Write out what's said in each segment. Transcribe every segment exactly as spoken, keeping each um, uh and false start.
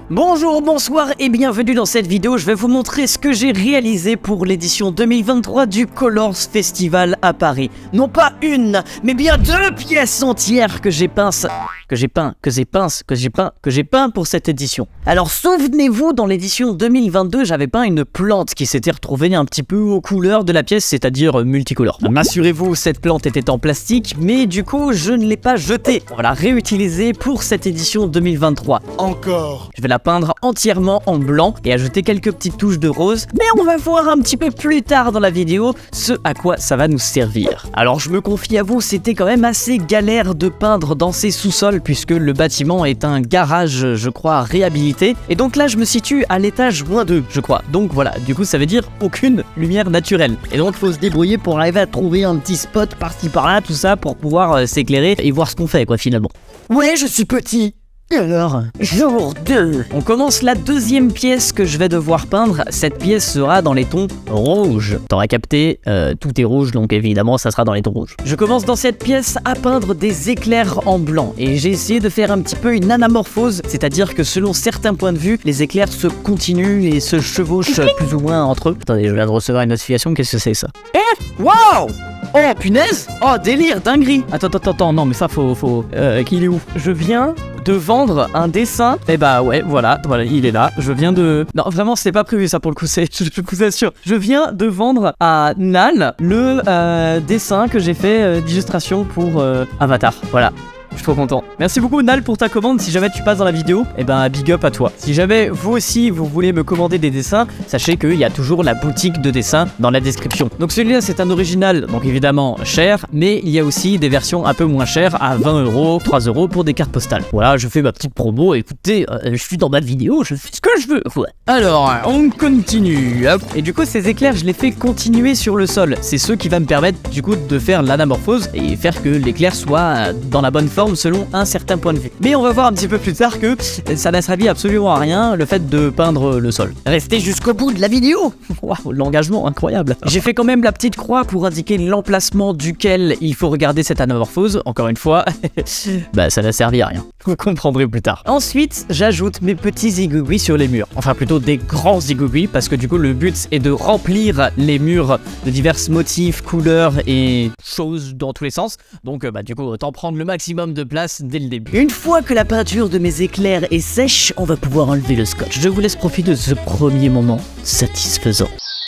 Bonjour, bonsoir et bienvenue dans cette vidéo. Je vais vous montrer ce que j'ai réalisé pour l'édition deux mille vingt-trois du Colors Festival à Paris. Non pas une, mais bien deux pièces entières que j'ai pince, que j'ai peint, que j'ai pince, que j'ai peint, que j'ai peint pour cette édition. Alors souvenez-vous, dans l'édition deux mille vingt-deux, j'avais peint une plante qui s'était retrouvée un petit peu aux couleurs de la pièce, c'est-à-dire multicolore. Rassurez-vous, cette plante était en plastique, mais du coup, je ne l'ai pas jetée. On va la réutiliser pour cette édition deux mille vingt-trois. Encore. Je vais la peindre entièrement en blanc et ajouter quelques petites touches de rose, mais on va voir un petit peu plus tard dans la vidéo ce à quoi ça va nous servir. Alors je me confie à vous, c'était quand même assez galère de peindre dans ces sous-sols puisque le bâtiment est un garage, je crois, réhabilité, et donc là je me situe à l'étage moins deux, je crois. Donc voilà, du coup ça veut dire aucune lumière naturelle. Et donc faut se débrouiller pour arriver à trouver un petit spot par-ci par-là, tout ça, pour pouvoir euh, s'éclairer et voir ce qu'on fait quoi finalement. Ouais, je suis petit. Et alors, jour deux. On commence la deuxième pièce que je vais devoir peindre. Cette pièce sera dans les tons rouges. T'auras capté, euh, tout est rouge, donc évidemment ça sera dans les tons rouges. Je commence dans cette pièce à peindre des éclairs en blanc. Et j'ai essayé de faire un petit peu une anamorphose, c'est-à-dire que selon certains points de vue, les éclairs se continuent et se chevauchent plus ou moins entre eux. Attendez, je viens de recevoir une notification, qu'est-ce que c'est ça? Eh, waouh! Oh punaise! Oh délire, dinguerie! Attends, attends, attends, non mais ça faut... faut... Euh, qu'il est où? Je viens de vendre un dessin. Et bah ouais, voilà, voilà, il est là. Je viens de... Non, vraiment, c'était pas prévu ça pour le coup, c'est... Je, je vous assure. Je viens de vendre à Nal le euh, dessin que j'ai fait euh, d'illustration pour euh, Avatar. Voilà. Je suis trop content. Merci beaucoup Nal pour ta commande. Si jamais tu passes dans la vidéo, et ben big up à toi. Si jamais vous aussi vous voulez me commander des dessins, sachez qu'il y a toujours la boutique de dessins dans la description. Donc celui-là c'est un original, donc évidemment cher, mais il y a aussi des versions un peu moins chères à vingt euros, trois euros pour des cartes postales. Voilà, je fais ma petite promo. Écoutez, euh, je suis dans ma vidéo, je fais ce que je veux. Ouais. Alors, on continue. Hop. Et du coup ces éclairs, je les fais continuer sur le sol. C'est ce qui va me permettre du coup de faire l'anamorphose et faire que l'éclair soit dans la bonne forme selon un certain point de vue. Mais on va voir un petit peu plus tard que ça n'a servi absolument à rien le fait de peindre le sol. Restez jusqu'au bout de la vidéo. Waouh, l'engagement incroyable. J'ai fait quand même la petite croix pour indiquer l'emplacement duquel il faut regarder cette anamorphose. Encore une fois, bah ça n'a servi à rien. Vous comprendrez plus tard. Ensuite, j'ajoute mes petits zigouigouis sur les murs. Enfin plutôt des grands zigouigouis parce que du coup le but est de remplir les murs de divers motifs, couleurs et choses dans tous les sens. Donc bah du coup autant prendre le maximum de place dès le début. Une fois que la peinture de mes éclairs est sèche, on va pouvoir enlever le scotch. Je vous laisse profiter de ce premier moment satisfaisant.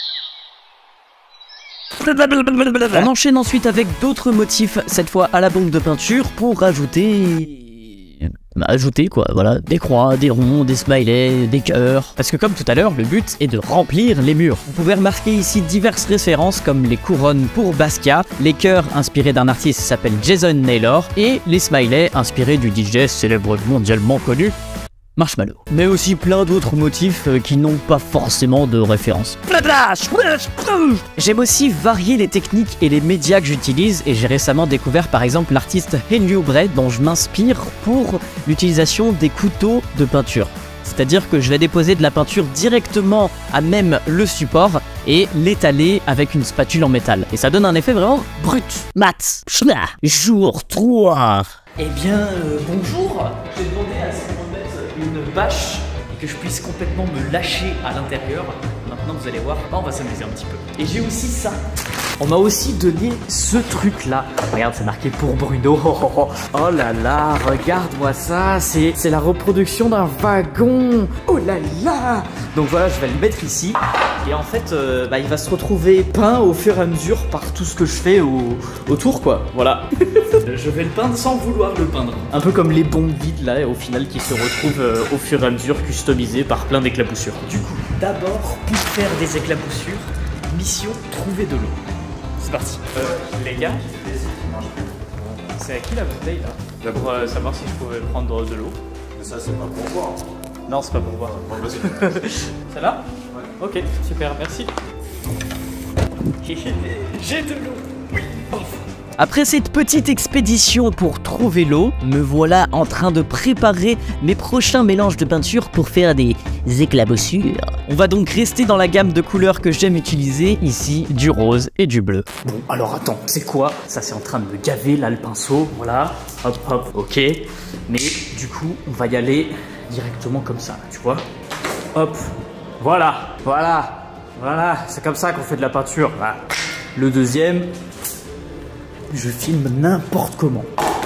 On enchaîne ensuite avec d'autres motifs, cette fois à la bombe de peinture, pour ajouter... Bah, ajouter quoi, voilà, des croix, des ronds, des smileys, des cœurs. Parce que comme tout à l'heure, le but est de remplir les murs. Vous pouvez remarquer ici diverses références comme les couronnes pour Basquiat, les cœurs inspirés d'un artiste qui s'appelle Jason Naylor, et les smileys inspirés du D J célèbre mondialement connu Marshmallow. Mais aussi plein d'autres motifs euh, qui n'ont pas forcément de référence. J'aime aussi varier les techniques et les médias que j'utilise, et j'ai récemment découvert par exemple l'artiste Henry Bray dont je m'inspire pour l'utilisation des couteaux de peinture. C'est-à-dire que je vais déposer de la peinture directement à même le support et l'étaler avec une spatule en métal. Et ça donne un effet vraiment brut. Mat. Jour trois. Eh bien, euh, bonjour. J'ai demandé à ce qu'on mette une bâche et que je puisse complètement me lâcher à l'intérieur. Maintenant, vous allez voir, on va s'amuser un petit peu. Et j'ai aussi ça. On m'a aussi donné ce truc là. Regarde, c'est marqué pour Bruno. Oh, oh, oh. Oh là là, regarde-moi ça. C'est la reproduction d'un wagon. Oh là là. Donc voilà, je vais le mettre ici. Et en fait, euh, bah, il va se retrouver peint au fur et à mesure par tout ce que je fais au, autour quoi. Voilà. Je vais le peindre sans vouloir le peindre. Un peu comme les bombes vides là, au final, qui se retrouvent euh, au fur et à mesure customisées par plein d'éclaboussures. Du coup, d'abord, pour faire des éclaboussures, mission, trouver de l'eau. C'est parti. Euh, les gars, c'est à qui la bouteille là? Pour euh, savoir si je pouvais prendre de l'eau. Mais ça, c'est pas pour boire. Non, c'est pas pour boire. Bon, vas-y. Celle-là? Ouais. Ok, super, merci. J'ai de l'eau. Oui, enfin. Après cette petite expédition pour trouver l'eau, me voilà en train de préparer mes prochains mélanges de peinture pour faire des éclaboussures. On va donc rester dans la gamme de couleurs que j'aime utiliser, ici du rose et du bleu. Bon, alors attends, c'est quoi? Ça c'est en train de me gaver là le pinceau, voilà, hop hop, ok. Mais du coup, on va y aller directement comme ça, tu vois. Hop, voilà, voilà, voilà, c'est comme ça qu'on fait de la peinture. Voilà. Le deuxième, je filme n'importe comment.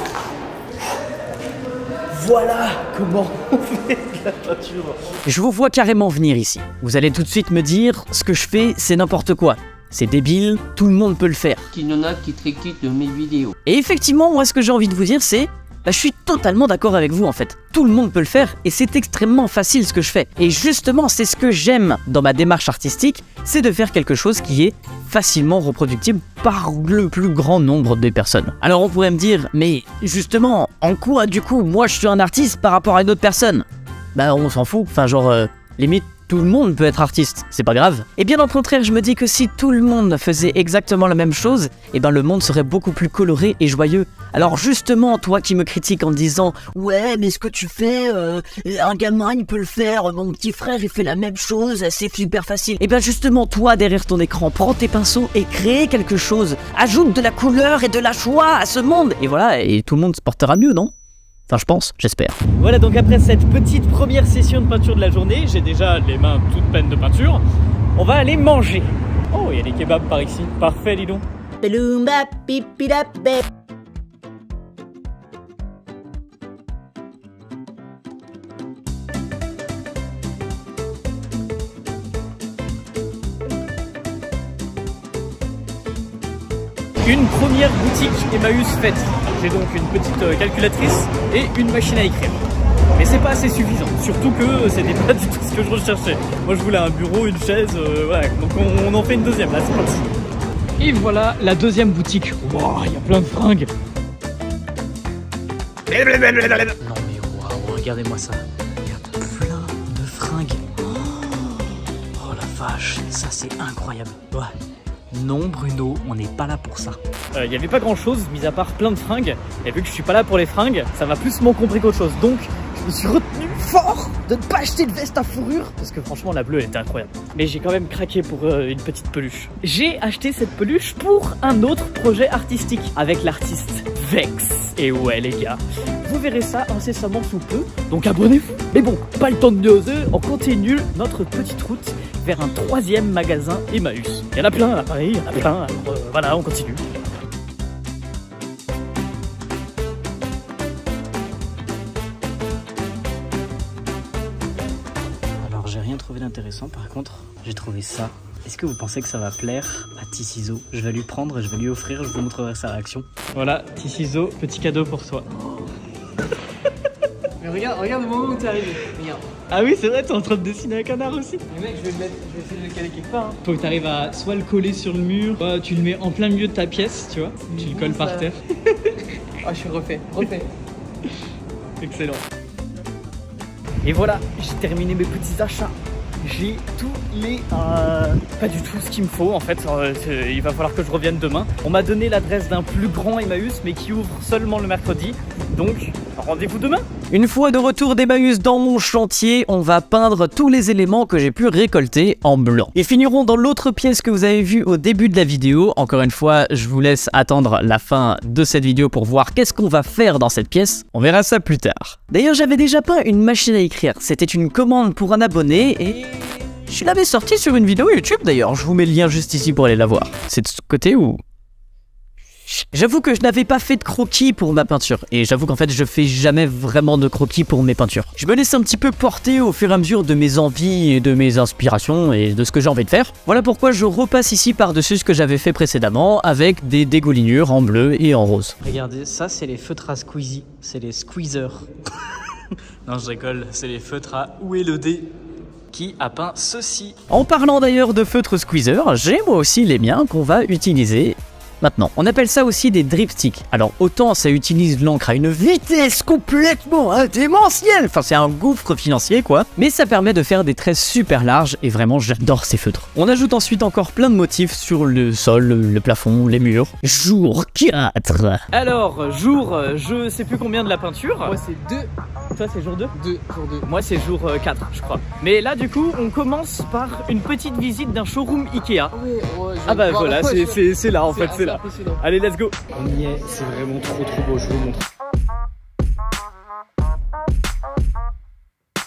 Voilà comment on fait de la peinture. Je vous vois carrément venir ici. Vous allez tout de suite me dire, ce que je fais, c'est n'importe quoi. C'est débile, tout le monde peut le faire. Qu'il y en a qui critiquent de mes vidéos. Et effectivement, moi ce que j'ai envie de vous dire, c'est... Bah, je suis totalement d'accord avec vous en fait. Tout le monde peut le faire et c'est extrêmement facile ce que je fais. Et justement, c'est ce que j'aime dans ma démarche artistique, c'est de faire quelque chose qui est facilement reproductible par le plus grand nombre de personnes. Alors on pourrait me dire, mais justement, en quoi du coup, moi je suis un artiste par rapport à une autre personne? Bah on s'en fout, enfin genre, euh, limite, tout le monde peut être artiste, c'est pas grave. Et bien au contraire, je me dis que si tout le monde faisait exactement la même chose, et ben le monde serait beaucoup plus coloré et joyeux. Alors justement, toi qui me critiques en disant « Ouais, mais ce que tu fais, euh, un gamin il peut le faire, mon petit frère il fait la même chose, c'est super facile. » Et bien justement, toi derrière ton écran, prends tes pinceaux et crée quelque chose. Ajoute de la couleur et de la joie à ce monde. Et voilà, et tout le monde se portera mieux, non ? Enfin, je pense, j'espère. Voilà, donc après cette petite première session de peinture de la journée, j'ai déjà les mains toutes pleines de peinture. On va aller manger. Oh, il y a des kebabs par ici. Parfait, dis donc. Une première boutique Emmaüs faite. J'ai donc une petite euh, calculatrice et une machine à écrire. Mais c'est pas assez suffisant, surtout que c'était pas du tout ce que je recherchais. Moi je voulais un bureau, une chaise, euh, voilà. Donc on, on en fait une deuxième, là c'est parti. Et voilà la deuxième boutique. Wow, il y a plein de fringues. Non mais waouh, regardez-moi ça. Il y a plein de fringues. Oh la vache, ça c'est incroyable. Ouais. Non Bruno, on n'est pas là pour ça. Il euh, n'y avait pas grand chose, mis à part plein de fringues. Et vu que je suis pas là pour les fringues, ça va plus m'encombrer qu'autre chose. Donc je me suis retenu fort de ne pas acheter de veste à fourrure. Parce que franchement la bleue elle était incroyable. Mais j'ai quand même craqué pour euh, une petite peluche. J'ai acheté cette peluche pour un autre projet artistique. Avec l'artiste Vex. Et ouais les gars, vous verrez ça incessamment sous peu. Donc abonnez-vous. Mais bon, pas le temps de niaiser, on continue notre petite route vers un troisième magasin Emmaüs. Il y en a plein là, pareil, il y en a plein, alors euh, voilà, on continue. Alors j'ai rien trouvé d'intéressant, par contre, j'ai trouvé ça. Est-ce que vous pensez que ça va plaire à T-Ciseaux? Je vais lui prendre, je vais lui offrir, je vous montrerai sa réaction. Voilà, T-Ciseaux, petit cadeau pour toi. Mais regarde, regarde le moment où t'es arrivé, regarde. Ah oui, c'est vrai, t'es en train de dessiner un canard aussi. Mais mec, je vais, le mettre, je vais essayer de le caler quelque part. Hein. Faut que t'arrives à soit le coller sur le mur, soit tu le mets en plein milieu de ta pièce, tu vois. Tu le colles par terre. Ah, je suis refait, refait. Excellent. Et voilà, j'ai terminé mes petits achats. J'ai tous les... Euh, pas du tout ce qu'il me faut en fait, euh, il va falloir que je revienne demain. On m'a donné l'adresse d'un plus grand Emmaüs mais qui ouvre seulement le mercredi. Donc rendez-vous demain. Une fois de retour d'Emmaüs dans mon chantier, on va peindre tous les éléments que j'ai pu récolter en blanc. Et finirons dans l'autre pièce que vous avez vue au début de la vidéo. Encore une fois, je vous laisse attendre la fin de cette vidéo pour voir qu'est-ce qu'on va faire dans cette pièce. On verra ça plus tard. D'ailleurs, j'avais déjà peint une machine à écrire. C'était une commande pour un abonné et... je l'avais sorti sur une vidéo YouTube d'ailleurs. Je vous mets le lien juste ici pour aller la voir. C'est de ce côté où... J'avoue que je n'avais pas fait de croquis pour ma peinture. Et j'avoue qu'en fait je fais jamais vraiment de croquis pour mes peintures. Je me laisse un petit peu porter au fur et à mesure de mes envies et de mes inspirations et de ce que j'ai envie de faire. Voilà pourquoi je repasse ici par-dessus ce que j'avais fait précédemment avec des dégoulinures en bleu et en rose. Regardez, ça c'est les feutres à squeezie. C'est les squeezers. Non je rigole, c'est les feutres à où est le dé qui a peint ceci. En parlant d'ailleurs de feutres squeezer, j'ai moi aussi les miens qu'on va utiliser maintenant. On appelle ça aussi des dripsticks. Alors autant ça utilise l'encre à une vitesse complètement indémentielle, enfin c'est un gouffre financier quoi, mais ça permet de faire des traits super larges et vraiment j'adore ces feutres. On ajoute ensuite encore plein de motifs sur le sol, le plafond, les murs. Jour quatre. Alors jour, je sais plus combien de la peinture. Moi c'est deux. Toi c'est jour deux? deux, jour deux. Moi c'est jour quatre je crois. Mais là du coup on commence par une petite visite d'un showroom Ikea. Ouais, ouais, ah bah voilà, c'est là en fait, c'est là. Impressionnant. Allez, let's go. On y est, c'est vraiment trop trop beau, je vous montre.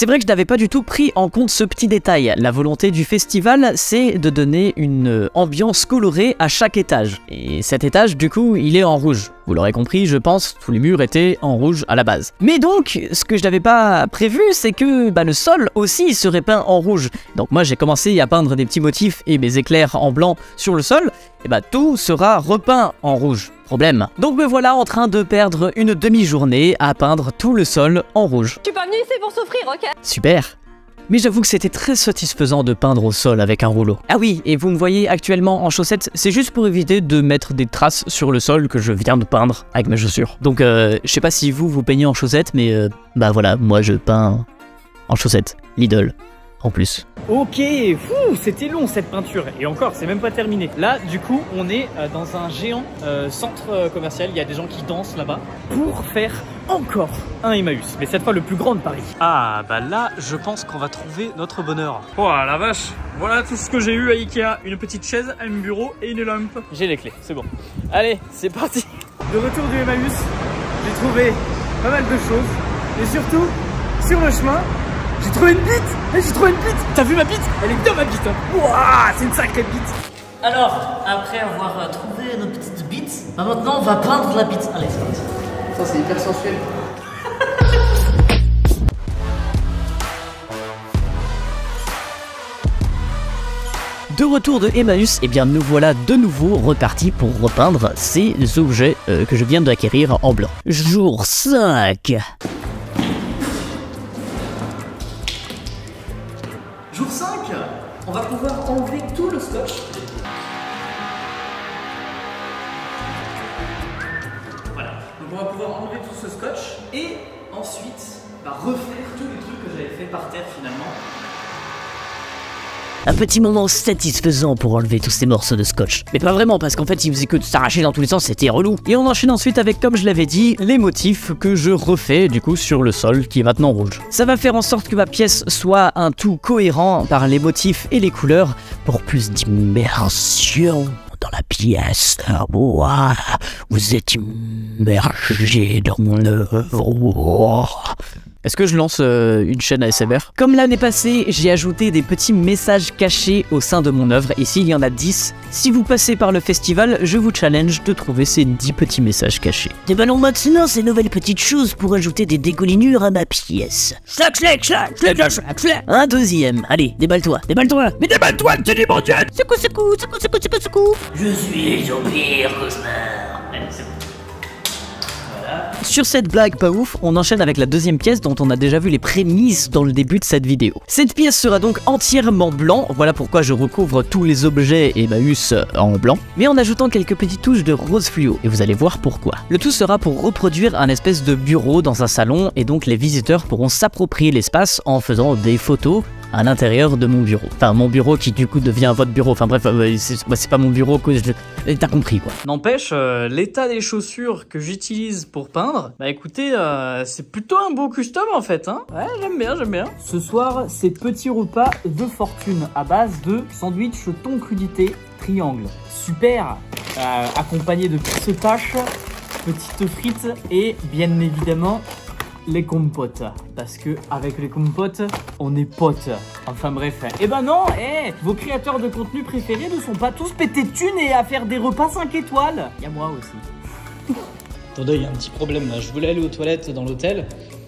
C'est vrai que je n'avais pas du tout pris en compte ce petit détail. La volonté du festival, c'est de donner une ambiance colorée à chaque étage. Et cet étage, du coup, il est en rouge. Vous l'aurez compris, je pense, tous les murs étaient en rouge à la base. Mais donc, ce que je n'avais pas prévu, c'est que bah, le sol aussi serait peint en rouge. Donc moi, j'ai commencé à peindre des petits motifs et mes éclairs en blanc sur le sol. Et bah tout sera repeint en rouge. Problème. Donc me voilà en train de perdre une demi-journée à peindre tout le sol en rouge. Je suis pas venu ici pour souffrir, ok? Super. Mais j'avoue que c'était très satisfaisant de peindre au sol avec un rouleau. Ah oui, et vous me voyez actuellement en chaussettes, c'est juste pour éviter de mettre des traces sur le sol que je viens de peindre avec mes chaussures. Donc euh, je sais pas si vous, vous peignez en chaussettes, mais euh, bah voilà, moi je peins en chaussettes. Lidl. En plus. Ok, fou, c'était long cette peinture. Et encore, c'est même pas terminé. Là, du coup, on est euh, dans un géant euh, centre euh, commercial. Il y a des gens qui dansent là-bas pour faire encore un Emmaüs. Mais cette fois, le plus grand de Paris. Ah, bah là, je pense qu'on va trouver notre bonheur. Oh la vache. Voilà tout ce que j'ai eu à Ikea. Une petite chaise, un bureau et une lampe. J'ai les clés, c'est bon. Allez, c'est parti. De retour du Emmaüs, j'ai trouvé pas mal de choses. Et surtout, sur le chemin, j'ai trouvé une bite. J'ai trouvé une bite. T'as vu ma bite? Elle est bien ma bite. Wouah, c'est une sacrée bite. Alors, après avoir euh, trouvé nos petites bites, bah maintenant on va peindre la bite. Allez, c'est parti. Ça, c'est hyper sensuel. De retour de Emmaüs, et eh bien nous voilà de nouveau repartis pour repeindre ces objets euh, que je viens d'acquérir en blanc. Jour cinq. Jour cinq, on va pouvoir enlever tout le scotch. Voilà, donc on va pouvoir enlever tout ce scotch et ensuite bah, refaire tous les trucs que j'avais fait par terre finalement. Un petit moment satisfaisant pour enlever tous ces morceaux de scotch. Mais pas vraiment, parce qu'en fait, il faisait que de s'arracher dans tous les sens, c'était relou. Et on enchaîne ensuite avec, comme je l'avais dit, les motifs que je refais, du coup, sur le sol, qui est maintenant rouge. Ça va faire en sorte que ma pièce soit un tout cohérent par les motifs et les couleurs, pour plus d'immersion dans la pièce. Wow, vous êtes immergé dans mon œuvre. Wow. Est-ce que je lance euh, une chaîne A S M R? Comme l'année passée, j'ai ajouté des petits messages cachés au sein de mon œuvre. Ici, il y en a dix. Si vous passez par le festival, je vous challenge de trouver ces dix petits messages cachés. Déballons maintenant ces nouvelles petites choses pour ajouter des dégoulinures à ma pièce. Slack, slack, slack, slack, slack, slack. Un deuxième. Allez, déballe-toi, déballe-toi. Mais déballe-toi, tu dis mon dieu. Secou, secou, secou, secou, secou, secou. Je suis au pire cauchemar. Allez, c'est bon. Sur cette blague pas ouf, on enchaîne avec la deuxième pièce dont on a déjà vu les prémices dans le début de cette vidéo. Cette pièce sera donc entièrement blanc, voilà pourquoi je recouvre tous les objets Emmaüs en blanc, mais en ajoutant quelques petites touches de rose fluo, et vous allez voir pourquoi. Le tout sera pour reproduire un espèce de bureau dans un salon, et donc les visiteurs pourront s'approprier l'espace en faisant des photos à l'intérieur de mon bureau. Enfin, mon bureau qui du coup devient votre bureau. Enfin bref, euh, c'est bah, pas mon bureau, que je... t'as compris quoi. N'empêche, euh, l'état des chaussures que j'utilise pour peindre, bah écoutez, euh, c'est plutôt un beau custom en fait, hein. Ouais, j'aime bien, j'aime bien. Ce soir, c'est petit repas de fortune à base de sandwich thon crudité triangle. Super, euh, accompagné de pistaches, petites frites et bien évidemment les compotes, parce que avec les compotes on est potes. Enfin bref, et eh ben non, eh, vos créateurs de contenu préférés ne sont pas tous pétés de thunes et à faire des repas cinq étoiles. Il y a moi aussi. Attendez, il y a un petit problème là, je voulais aller aux toilettes dans l'hôtel.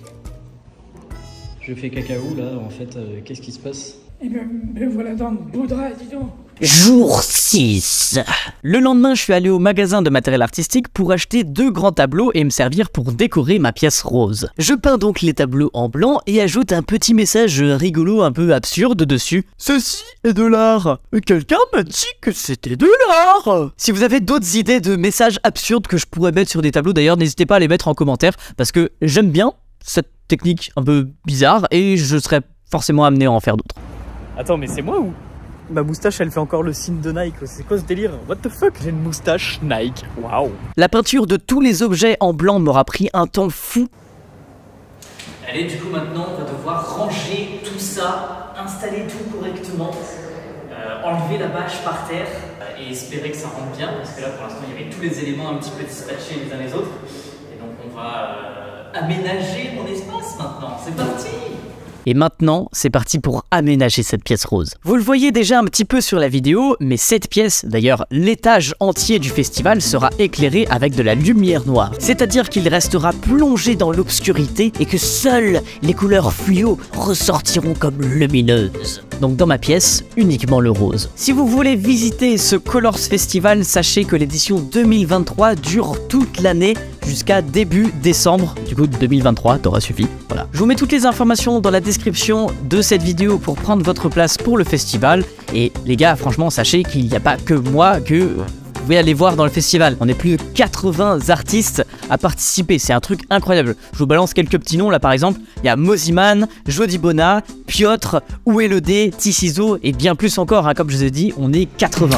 Je fais cacaou là, en fait, euh, qu'est-ce qui se passe? Et ben, me voilà dans le boudra, dis donc. Jour six. Le lendemain, je suis allé au magasin de matériel artistique pour acheter deux grands tableaux et me servir pour décorer ma pièce rose. Je peins donc les tableaux en blanc et ajoute un petit message rigolo un peu absurde dessus. Ceci est de l'art. Quelqu'un m'a dit que c'était de l'art. Si vous avez d'autres idées de messages absurdes que je pourrais mettre sur des tableaux, d'ailleurs, n'hésitez pas à les mettre en commentaire parce que j'aime bien cette technique un peu bizarre et je serais forcément amené à en faire d'autres. Attends, mais c'est moi ou? Ma moustache, elle fait encore le signe de Nike. C'est quoi ce délire? What the fuck? J'ai une moustache Nike. Waouh. La peinture de tous les objets en blanc m'aura pris un temps fou. Allez, du coup, maintenant, on va devoir ranger tout ça, installer tout correctement, euh, enlever la bâche par terre euh, et espérer que ça rentre bien. Parce que là, pour l'instant, il y avait tous les éléments un petit peu dispatchés les uns les autres. Et donc, on va euh, aménager mon espace maintenant. C'est parti! Et maintenant, c'est parti pour aménager cette pièce rose. Vous le voyez déjà un petit peu sur la vidéo, mais cette pièce, d'ailleurs l'étage entier du festival, sera éclairé avec de la lumière noire. C'est-à-dire qu'il restera plongé dans l'obscurité et que seules les couleurs fluo ressortiront comme lumineuses. Donc dans ma pièce, uniquement le rose. Si vous voulez visiter ce Colors Festival, sachez que l'édition deux mille vingt-trois dure toute l'année jusqu'à début décembre. Du coup, deux mille vingt-trois, t'aura suffi. Voilà. Je vous mets toutes les informations dans la description de cette vidéo pour prendre votre place pour le festival. Et les gars, franchement, sachez qu'il n'y a pas que moi que vous pouvez aller voir dans le festival. On est plus de quatre-vingts artistes à participer, c'est un truc incroyable. Je vous balance quelques petits noms là par exemple. Il y a Moziman, Jody Bona, Piotr, Où est le dé, T-Ciseaux et bien plus encore, hein, comme je vous ai dit, on est quatre-vingts.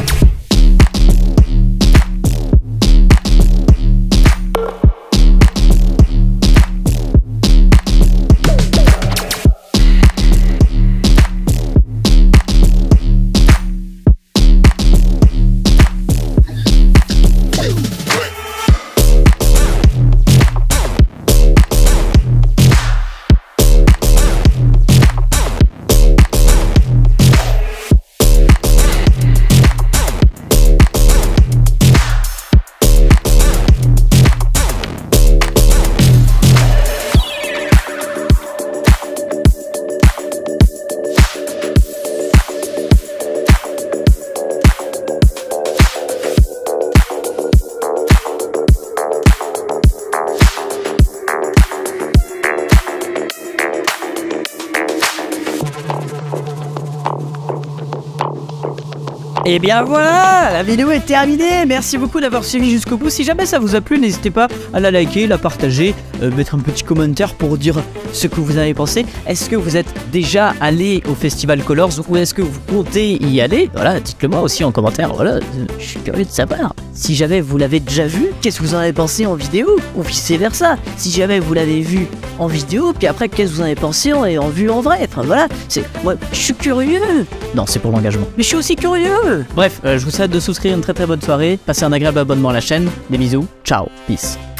Et bien voilà, la vidéo est terminée. Merci beaucoup d'avoir suivi jusqu'au bout. Si jamais ça vous a plu, n'hésitez pas à la liker, la partager, euh, mettre un petit commentaire pour dire ce que vous avez pensé. Est-ce que vous êtes déjà allé au Festival Colors ou est-ce que vous comptez y aller? Voilà, dites-le moi aussi en commentaire. Voilà, je suis curieux de savoir. Si jamais vous l'avez déjà vu, qu'est-ce que vous en avez pensé en vidéo? Ou vice versa. Si jamais vous l'avez vu en vidéo, puis après qu'est-ce que vous en avez pensé en, en vue en vrai? Enfin voilà, c'est moi, je suis curieux. Non, c'est pour l'engagement. Mais je suis aussi curieux. Bref, euh, je vous souhaite de souscrire, une très très bonne soirée. Passez un agréable abonnement à la chaîne. Des bisous. Ciao. Peace.